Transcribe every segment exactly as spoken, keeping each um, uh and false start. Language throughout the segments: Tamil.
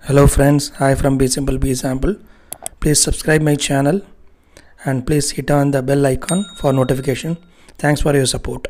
Hello friends, hi from Be Simple Be Sample. Please subscribe my channel and please hit on the bell icon for notification. Thanks for your support.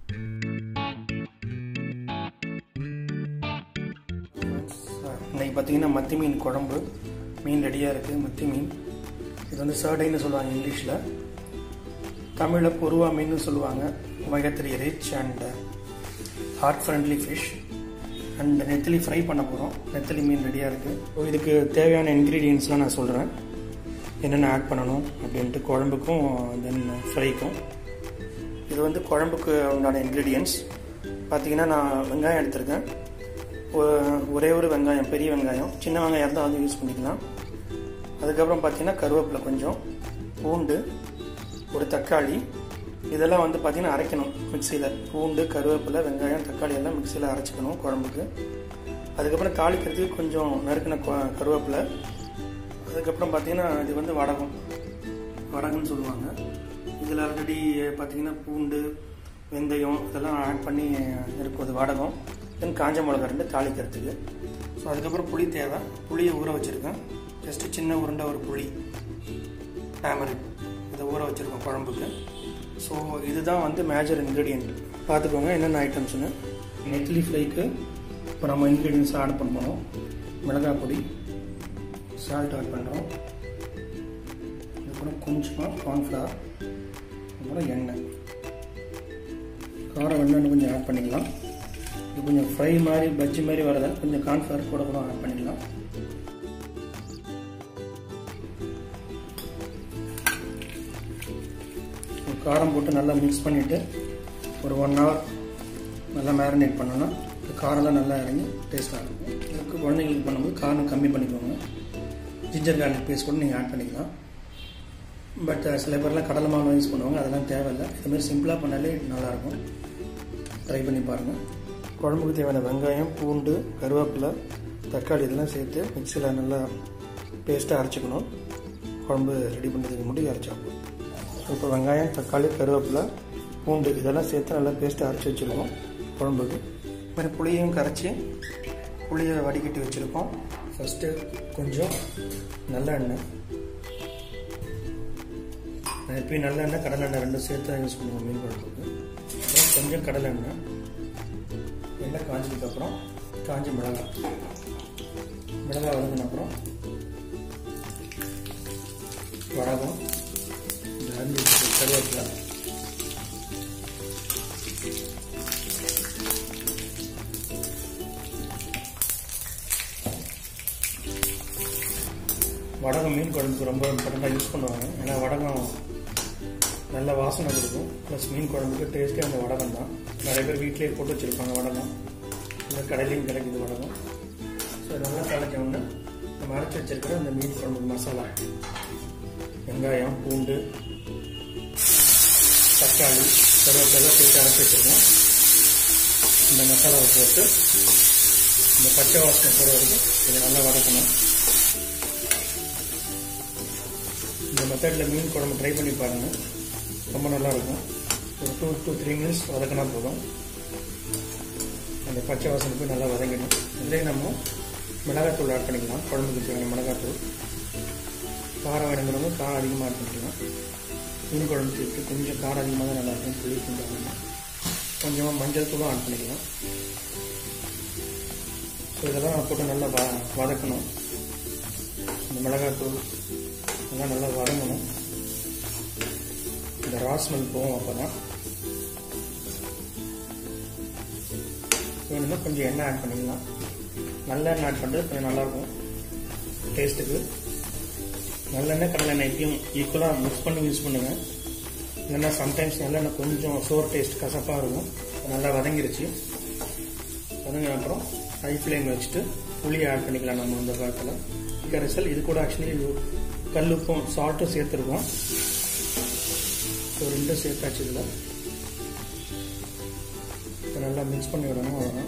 இன்னைக்கு பார்த்தீங்கன்னா மத்தி மீன் குழம்பு. மீன் ரெடியாக இருக்குது. மத்தி மீன் இது வந்து சர்டைன்னு சொல்லுவாங்க இங்கிலீஷில். தமிழில் பொருவா மீன் சொல்லுவாங்க. Omega three rich and heart friendly fish. And நெத்திலி ஃப்ரை பண்ண போகிறோம். நெத்திலி மீன் ரெடியாக இருக்குது. ஸோ இதுக்கு தேவையான இன்க்ரீடியன்ட்ஸ்லாம் நான் சொல்கிறேன், என்னென்ன ஆட் பண்ணணும் அப்படின்ட்டு குழம்புக்கும் தென் ஃப்ரைக்கும். இது வந்து குழம்புக்கு உண்டான இன்க்ரீடியன்ட்ஸ் பார்த்திங்கன்னா, நான் வெங்காயம் எடுத்திருக்கேன். ஒரே ஒரு வெங்காயம், பெரிய வெங்காயம். சின்ன வெங்காயம் இருந்தால் வந்து யூஸ் பண்ணிக்கலாம். அதுக்கப்புறம் பார்த்திங்கன்னா கருவேப்பிலை கொஞ்சம், பூண்டு, ஒரு தக்காளி. இதெல்லாம் வந்து பார்த்திங்கன்னா அரைக்கணும் மிக்சியில். பூண்டு, கருவேப்பிலை, வெங்காயம், தக்காளி எல்லாம் மிக்சியில் அரைச்சிக்கணும் குழம்புக்கு. அதுக்கப்புறம் தாளிக்கிறதுக்கு கொஞ்சம் நறுக்கின கருவேப்பிலை. அதுக்கப்புறம் பார்த்திங்கன்னா இது வந்து வடகம் வடகம்னு சொல்லுவாங்க. இதில் ஆல்ரெடி பார்த்திங்கன்னா பூண்டு, வெந்தயம் இதெல்லாம் ஆட் பண்ணி இருக்கும். அது வடகம். தென் காஞ்ச மிளகா ரெண்டு தாளிக்கிறதுக்கு. ஸோ அதுக்கப்புறம் புளி தேவை. புளியை ஊற வச்சுருக்கேன். ஜஸ்ட்டு சின்ன உருண்டை ஒரு புளி, டேமரின், இதை ஊற வச்சுருக்கோம் குழம்புக்கு. ஸோ இதுதான் வந்து மேஜர் இன்க்ரீடியன்ட். பார்த்துக்கோங்க என்னென்ன ஐட்டம்ஸ்னு. நெத்திலி ஃப்ரைக்கு இப்போ நம்ம இன்க்ரீடியன்ஸ் ஆட் பண்ணுறோம். மிளகாய் பொடி, சால்ட் ஆட் பண்ணுறோம். அதுக்கப்புறம் கொஞ்சமாக கார்ன்ஃப்ளவர், அப்புறம் எண்ணெய். காரம் வெண்ணெய் கொஞ்சம் ஆட் பண்ணிக்கலாம். இது கொஞ்சம் ஃப்ரை மாதிரி பஜ்ஜி மாதிரி வரதால் கொஞ்சம் கார்ன்ஃப்ளவர் கூட கூட ஆட் பண்ணிக்கலாம். காரம் போட்டு நல்லா மிக்ஸ் பண்ணிவிட்டு ஒரு ஒன் ஹவர் நல்லா மேரினேட் பண்ணோன்னா காரெல்லாம் நல்லா இறங்கி டேஸ்ட்டாக இருக்கும். இதுக்கு குழந்தைங்களுக்கு பண்ணும்போது காரம் கம்மி பண்ணிக்கோங்க. ஜிஞ்சர் கார்லிக் பேஸ்ட் கூட நீங்கள் ஆட் பண்ணிக்கலாம். பட் சில பேர்லாம் கடலை மாவு யூஸ் பண்ணுவாங்க, அதெல்லாம் தேவையில்லை. இதுமாதிரி சிம்பிளாக பண்ணாலே நல்லாயிருக்கும். ட்ரை பண்ணி பாருங்கள். குழம்புக்கு தேவையான வெங்காயம், பூண்டு, கருவேப்பிலை, தக்காளி இதெல்லாம் சேர்த்து மிக்சியில் நல்லா பேஸ்ட்டாக அரைச்சிக்கணும். குழம்பு ரெடி பண்ணுறதுக்கு மட்டும் அரைச்சாகும். இப்போ வெங்காயம், தக்காளி, கருவேப்பிலை, பூண்டு இதெல்லாம் சேர்த்து நல்லா பேஸ்ட்டு அரைச்சி வச்சுருக்கோம் குழம்புக்கு. மாதிரி புளியும் கரைச்சி புளியை வடிகட்டி வச்சுருக்கோம். ஃபஸ்ட்டு கொஞ்சம் நல்லெண்ணெய். நான் எப்பயும் நல்லெண்ணெய், கடலெண்ணெய் ரெண்டும் சேர்த்து யூஸ் பண்ணுவோம் மீன் குழம்புக்கு. அப்புறம் கொஞ்சம் கடலெண்ணெய். எண்ணெய் காஞ்சதுக்கப்புறம் காஞ்ச மிளகாய். மிளகாய் வதங்கின அப்புறம் வடகம், கருவேப்பிலை, வடகம் மீன் குழம்புக்கு ரொம்ப இம்பார்ட்டண்டாக யூஸ் பண்ணுவாங்க. ஏன்னா வடகம் நல்ல வாசனை கொடுக்கும். ப்ளஸ் மீன் குழம்புக்கு டேஸ்ட்டே அந்த வடகம் தான். நிறைய பேர் வீட்டிலேயே போட்டு வச்சுருப்பாங்க வடகம். இல்லை கடையிலையும் கிடைக்குது வடகம். ஸோ நல்லா கலக்க ஒன்று நம்ம அரைச்சி வச்சிருக்கிற அந்த மீன் குழம்புக்கு மசாலா, வெங்காயம், பூண்டு, தக்காளி, கருவேப்பிலை சேர்த்து அரைச்சி வச்சுருக்கோம். இந்த மசாலாவை போட்டு இந்த பச்சை வாசனை போகிற வரைக்கும் இதை நல்லா வதக்கணும். இந்த மெத்தடில் மீன் குழம்பு ட்ரை பண்ணி பாருங்கள், ரொம்ப நல்லாயிருக்கும். ஒரு டூ டூ த்ரீ மினிட்ஸ் வதக்கினா போதும். அந்த பச்சை வாசனை போய் நல்லா வதங்கிடும். இதுலேயே நம்ம மிளகாத்தூள் ஆட் பண்ணிக்கலாம். குழம்புக்கு தேவையான மிளகாத்தூள். காரம் வேணுங்கிறவங்க காரம் அதிகமாக ஆட் பண்ணிக்கலாம். மீன் குழம்பு சேர்த்து கொஞ்சம் காரம் அதிகமாக தான் நல்லாயிருக்கும். புளி கொஞ்சம் கொஞ்சமாக மஞ்சள் தூளும் ஆட் பண்ணிக்கலாம். ஸோ இதெல்லாம் போட்டு நல்லா வ வதக்கணும். இந்த மிளகாத்தூள் இதெல்லாம் நல்லா வதங்கணும். இந்த ரா ஸ்மெல் போகும். அப்போ தான் வேணும்னா கொஞ்சம் எண்ணெய் ஆட் பண்ணிக்கலாம். நல்ல எண்ணெய் ஆட் பண்ணுறது கொஞ்சம் நல்லாயிருக்கும் டேஸ்ட்டுக்கு. நல்லெண்ணெய் கடலெண்ணெய் எப்பயும் ஈக்குவலாக மிக்ஸ் பண்ணி யூஸ் பண்ணுங்கள். இல்லைன்னா சம்டைம்ஸ் நல்லெண்ணெய் கொஞ்சம் சோர் டேஸ்ட் கசப்பாக இருக்கும். நல்லா வதங்கிருச்சு. வதங்கின அப்புறம் ஹை ஃப்ளேம் வச்சுட்டு புளியை ஆட் பண்ணிக்கலாம். நம்ம இந்த காலத்தில் கரைசல் இது கூட ஆக்சுவலி கல் உப்பும் சால்ட்டும் சேர்த்துருக்கோம். ஸோ ரெண்டும் சேர்த்தாச்சு. இதில் இப்போ நல்லா மிக்ஸ் பண்ணி விடணும். அவ்வளோதான்.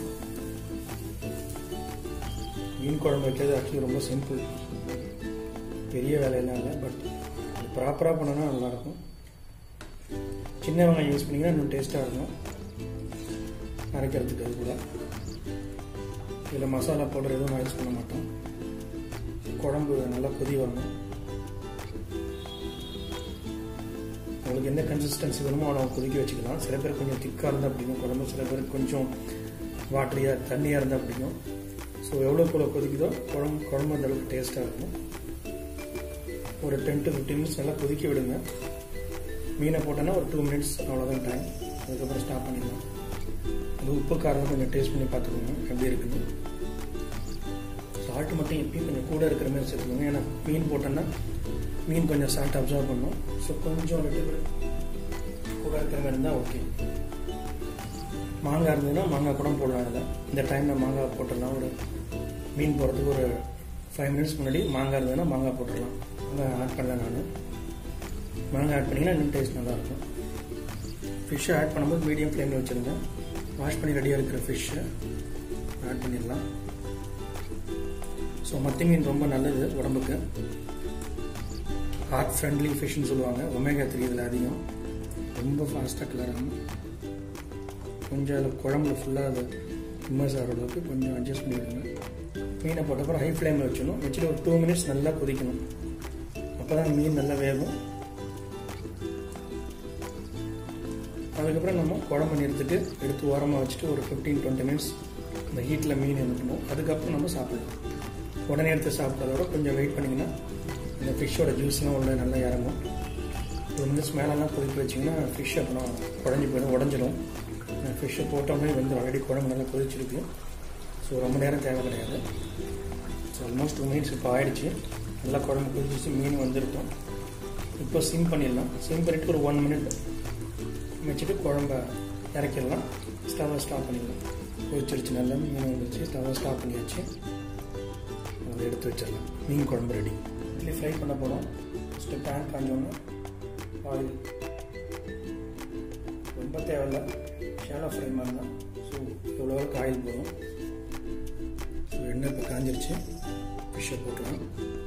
மீன் குழம்பு வைக்கிறது ஆக்சுவலி ரொம்ப சிம்பிள், பெரிய வேலையெல்லாம் இல்லை. பட் அது ப்ராப்பராக பண்ணோன்னா நல்லாயிருக்கும். சின்ன வெங்காயம் யூஸ் பண்ணிங்கன்னா இன்னும் டேஸ்ட்டாக இருக்கும் அரைக்கிறதுக்கு. அது கூட இதில் மசாலா பவுடர் எதுவும் யூஸ் பண்ண மாட்டோம். குழம்பு நல்லா கொதி வரணும். உங்களுக்கு எந்த கன்சிஸ்டன்சி வேணுமோ அவ்வளோ கொதிக்க வச்சுக்கலாம். சில பேர் கொஞ்சம் திக்காக இருந்தால் பிடிக்கும் குழம்பு, சில பேர் கொஞ்சம் வாட்டரியாக தண்ணியாக இருந்தால் பிடிக்கும். ஸோ எவ்வளோக்கு எவ்வளோ கொதிக்குதோ குழம்பு குழம்பு அந்த அளவுக்கு டேஸ்ட்டாக இருக்கும். ஒரு டென் டு ஃபிஃப்டீன் மினிட்ஸ் நல்லா கொதிக்க விடுங்க. மீனை போட்டோன்னா ஒரு டூ மினிட்ஸ் அவ்வளோதான் டைம். அதுக்கப்புறம் ஸ்டாப் பண்ணிடலாம். அது உப்பு காரம் கொஞ்சம் டேஸ்ட் பண்ணி பார்த்துக்கோங்க எப்படி இருக்குது. சால்ட்டு மட்டும் எப்பயும் கொஞ்சம் கூட இருக்கிற மாதிரி சேர்த்துக்கோங்க. ஏன்னா மீன் போட்டோன்னா மீன் கொஞ்சம் சால்ட் அப்சர்வ் பண்ணும். ஸோ கொஞ்சம் கூட இருக்கிற மாதிரி இருந்தால் ஓகே. மாங்காய் இருந்ததுன்னா மாங்காய் கூட போடலாம். அதில் இந்த டைமில் மாங்காய் போட்டுடலாம். ஒரு மீன் போடுறதுக்கு ஒரு ஃபைவ் மினிட்ஸ் முன்னாடி மாங்காய் இருந்ததுன்னா மாங்காய் போட்டுடலாம். மாங்காய் ஆட் பண்ணல நான். மாங்காய் ஆட் பண்ணிங்கன்னா இன்னும் டேஸ்ட் நல்லாயிருக்கும். ஃபிஷ்ஷை ஆட் பண்ணும்போது மீடியம் ஃப்ளேமில் வச்சுருங்க. வாஷ் பண்ணி ரெடியாக இருக்கிற ஃபிஷ்ஷை ஆட் பண்ணிடலாம். ஸோ மத்தி மீன் ரொம்ப நல்லது உடம்புக்கு. ஹார்ட் ஃப்ரெண்ட்லி ஃபிஷ்ன்னு சொல்லுவாங்க. ஒமேகா த்ரீ இதில் அதிகம். ரொம்ப ஃபாஸ்ட்டாக கிளறாங்க. கொஞ்சம் அதில் குழம்புல ஃபுல்லாக அதை இம்மர்ஸ் ஆகிற அளவுக்கு கொஞ்சம் அட்ஜஸ்ட் பண்ணிவிடுங்க. மீனை போட்டப்பறம் ஹை ஃப்ளேமில் வச்சணும். வச்சுட்டு ஒரு டூ மினிட்ஸ் நல்லா கொதிக்கணும். அப்போ தான் மீன் நல்லா வேகும். அதுக்கப்புறம் நம்ம குழம்பு நிறுத்திட்டு எடுத்து ஓரமாக வச்சுட்டு ஒரு ஃபிஃப்டீன் டுவெண்ட்டி மினிட்ஸ் அந்த ஹீட்டில் மீன் இருக்கணும். அதுக்கப்புறம் நம்ம சாப்பிடலாம். உடனே எடுத்து சாப்பிட்றதோட கொஞ்சம் வெயிட் பண்ணிங்கன்னா இந்த ஃபிஷ்ஷோட ஜூஸ்லாம் உள்ள நல்லா இறங்கும். டூ மினிட்ஸ் மேலெல்லாம் கொதிக்க வச்சிங்கன்னா ஃபிஷ் அப்புறம் குழஞ்சி போயிடும், உடஞ்சிடும். ஃபிஷ்ஷை போட்டோன்னே வந்து ஆல்ரெடி குழம்பு நல்லா கொதிச்சிருக்கு. ஸோ ரொம்ப நேரம் தேவை கிடையாது. ஸோ ஆல்மோஸ்ட் டூ மினிட்ஸ் இப்போ ஆகிடுச்சு. நல்லா குழம்பு கொதிச்சிச்சு, மீன் வந்துருக்கும். இப்போ சிம் பண்ணிடலாம். சிம் பண்ணிவிட்டு ஒரு ஒன் மினிட் வச்சுட்டு குழம்ப இறக்கிடலாம். ஸ்டவ்வை ஸ்டாப் பண்ணிடலாம். கொதிச்சிருச்சு, நல்லா மீன் வந்துருச்சு. ஸ்டவ்வை ஸ்டாப் பண்ணியாச்சு. அதை எடுத்து வச்சிடலாம். மீன் குழம்பு ரெடி. இட்லி ஃப்ரை பண்ண போகிறோம். ஃபஸ்ட்டு பேன் காஞ்சோன்னா ஆயில் ரொம்ப தேவையில்லை, ஷாலோ ஃப்ரை மாதிரி தான். ஸோ எவ்வளோ அளவுக்கு ஆயில் போடும். ஸோ எண்ணெய் இப்போ காஞ்சிருச்சு. ஃபிஷ்ஷை போட்டுக்கலாம்.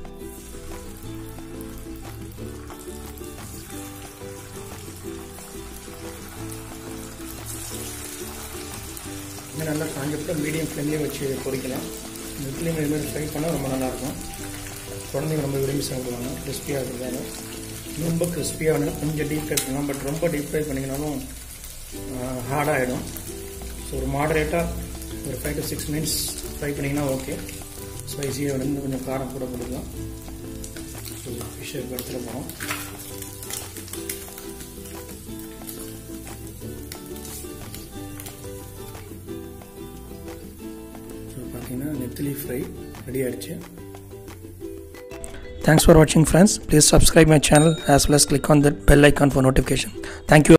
இன்னும் நல்லா காஞ்சப்போ மீடியம் ஃப்ளேம்லேயே வச்சு பொரிக்கலாம். இந்த இட்லியும் இதுமாதிரி ஃப்ரை பண்ணால் ரொம்ப நல்லாயிருக்கும். குழந்தைங்க ரொம்ப விரும்பி சாப்பிடுவாங்க. கிறிஸ்பியாக இருக்கிறதால ரொம்ப கிறிஸ்பியாக வேணும். கொஞ்சம் டீப் ஃப்ரை பண்ணலாம். பட் ரொம்ப டீப் ஃப்ரை பண்ணிங்கனாலும் ஹார்டாகிடும். ஸோ ஒரு மாடரேட்டாக ஒரு five to six minutes fry பண்ணிங்கன்னா ஓகே. ஸ்பைஸியாக வந்து கொஞ்சம் காரம் கூட கொடுக்கலாம். ஸோ ஃபிஷ்ஷை எடுத்துகிட்டு போகிறோம். ஸோ பார்த்தீங்கன்னா நெத்திலி ஃப்ரை ரெடி ஆகிடுச்சு. Thanks for watching friends. Please subscribe my channel as well as click on the bell icon for notification. Thank you.